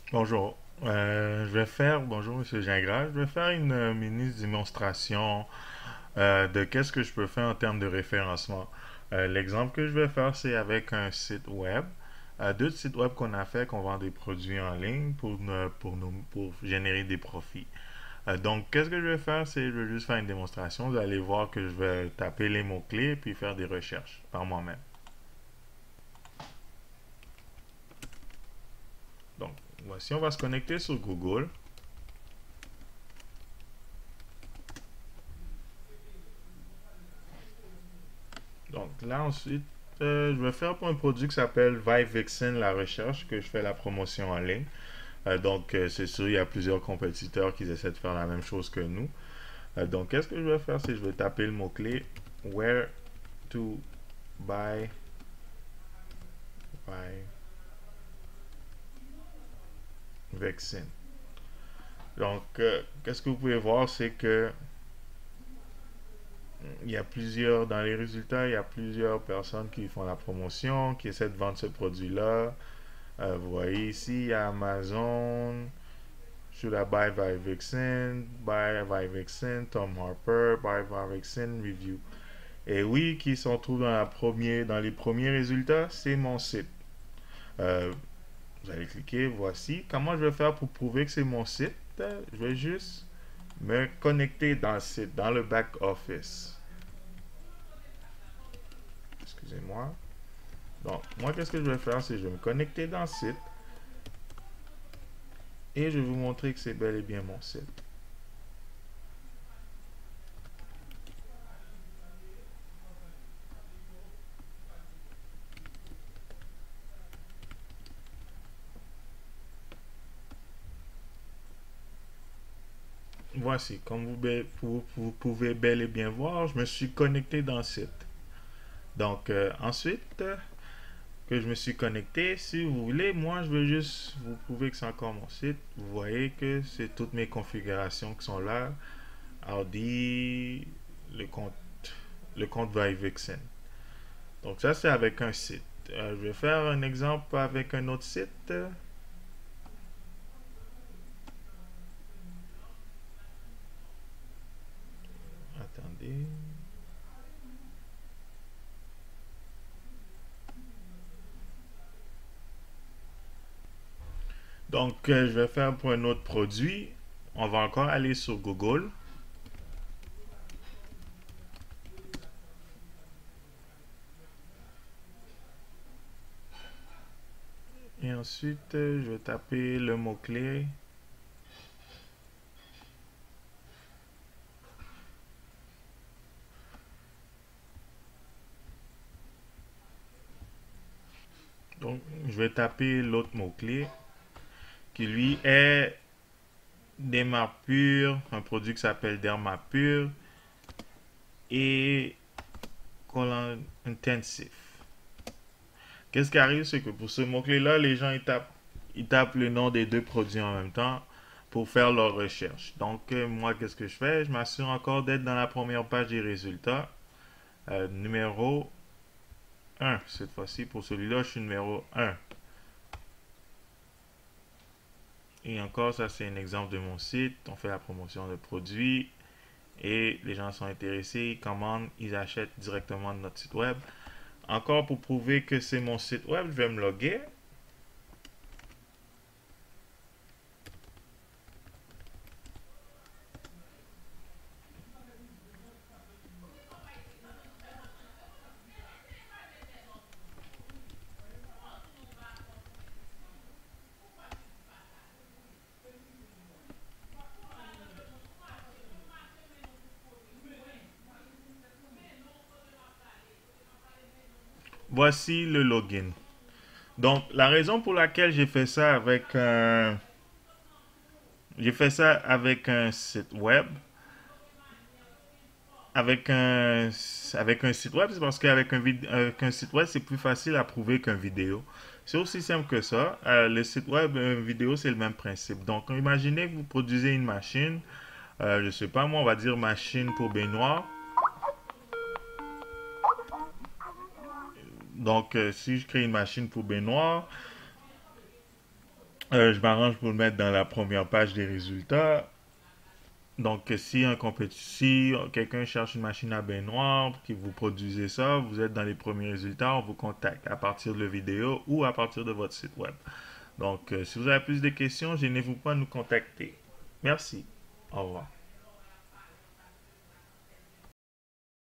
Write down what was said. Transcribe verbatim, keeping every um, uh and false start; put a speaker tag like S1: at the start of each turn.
S1: Bonjour. Euh, je vais faire, bonjour Monsieur Gingras, je vais faire une euh, mini démonstration euh, de qu'est-ce que je peux faire en termes de référencement. Euh, l'exemple que je vais faire, c'est avec un site web. Euh, deux sites web qu'on a fait, qu'on vend des produits en ligne pour, ne- pour, nous, pour générer des profits. Euh, donc, qu'est-ce que je vais faire, c'est je vais juste faire une démonstration. Vous allez voir que je vais taper les mots-clés puis faire des recherches par moi-même. Donc, voici, on va se connecter sur Google. Donc là ensuite, euh, je vais faire pour un produit qui s'appelle Vivexin la recherche, que je fais la promotion en ligne. Euh, donc euh, c'est sûr, il y a plusieurs compétiteurs qui essaient de faire la même chose que nous. Euh, donc qu'est-ce que je vais faire, c'est que je vais taper le mot-clé Where to buy, buy vaccine. Donc euh, qu'est-ce que vous pouvez voir, c'est que il y a plusieurs, dans les résultats, il y a plusieurs personnes qui font la promotion, qui essaient de vendre ce produit-là. Euh, vous voyez ici, il y a Amazon, Should I buy Vivexin? Buy Vivexin, Tom Harper, Buy Vivexin Review. Et oui, qui se trouve dans, la premier, dans les premiers résultats, c'est mon site. Euh, vous allez cliquer, voici. Comment je vais faire pour prouver que c'est mon site? Je vais juste me connecter dans le site, dans le back office. Excusez-moi. Donc, moi, qu'est-ce que je vais faire? C'est que je vais me connecter dans le site et je vais vous montrer que c'est bel et bien mon site. Voici, comme vous, vous, vous pouvez bel et bien voir, je me suis connecté dans le site. Donc, euh, ensuite que je me suis connecté, si vous voulez, moi, je veux juste vous prouver que c'est encore mon site. Vous voyez que c'est toutes mes configurations qui sont là. Audi, le compte, le compte Vivexen. Donc, ça, c'est avec un site. Euh, je vais faire un exemple avec un autre site. Attendez. Donc, euh, je vais faire pour un autre produit. On va encore aller sur Google. Et ensuite, euh, je vais taper le mot-clé. Donc, je vais taper l'autre mot-clé qui lui est Dermapure, un produit qui s'appelle Dermapure et Collant Intensif. Qu'est-ce qui arrive, c'est que pour ce mot-clé-là, les gens ils tapent, ils tapent le nom des deux produits en même temps pour faire leur recherche. Donc, euh, moi, qu'est-ce que je fais? Je m'assure encore d'être dans la première page des résultats. Euh, numéro un. Cette fois-ci, pour celui-là, je suis numéro un. Et encore, ça, c'est un exemple de mon site. On fait la promotion de produits et les gens sont intéressés, ils commandent, ils achètent directement de notre site web. Encore pour prouver que c'est mon site web, je vais me loguer. Voici le login. Donc, la raison pour laquelle j'ai fait ça avec un, j'ai fait ça avec un site web, avec un, avec un site web, c'est parce qu'avec un, avec un site web, c'est plus facile à prouver qu'un vidéo. C'est aussi simple que ça. Euh, le site web, une vidéo, c'est le même principe. Donc, imaginez que vous produisez une machine, euh, je sais pas, moi, on va dire machine pour baignoire. Donc, euh, si je crée une machine pour baignoire, Euh, je m'arrange pour le mettre dans la première page des résultats. Donc, si un compét- si quelqu'un cherche une machine à baignoire, que vous produisez ça, vous êtes dans les premiers résultats, on vous contacte à partir de la vidéo ou à partir de votre site web. Donc, euh, si vous avez plus de questions, gênez-vous pas à nous contacter. Merci. Au revoir.